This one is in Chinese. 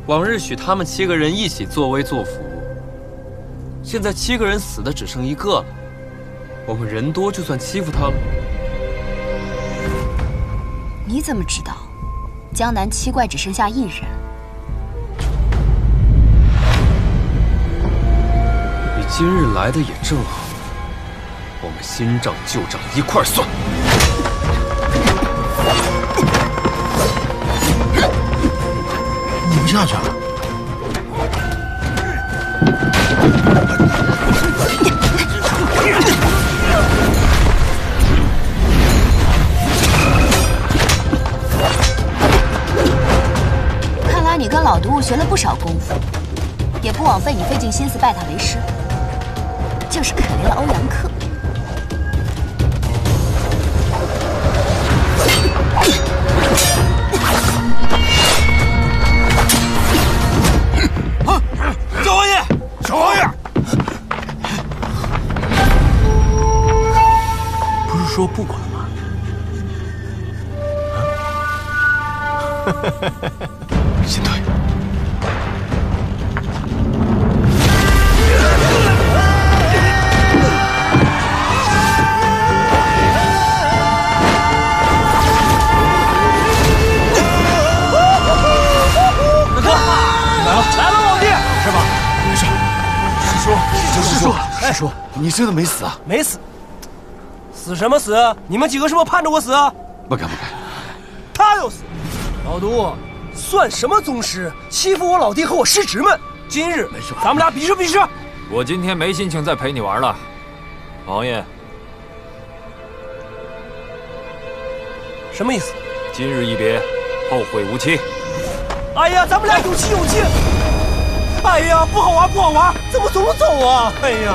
往日许他们7个人一起作威作福，现在7个人死的只剩1个了，我们人多就算欺负他们？ 你怎么知道江南7怪只剩下1人？ 你今日来的也正好，我们新账旧账一块算。 你不下去啊？ 看来你跟老毒物学了不少功夫，也不枉费你费尽心思拜他为师。就是可怜了欧阳克。 小王爷，小王爷，不是说不管吗？先退。师叔，你真的没死啊？ 没死，死什么死？你们几个是不是盼着我死啊？ 不敢不敢。 他要死，老毒算什么宗师？欺负我老弟和我师侄们。今日咱们俩比试比试。 我今天没心情再陪你玩了，王爷。 什么意思？ 今日一别，后会无期。 哎呀，咱们俩有期有期。哎呀，不好玩不好玩，怎么总走啊？哎呀！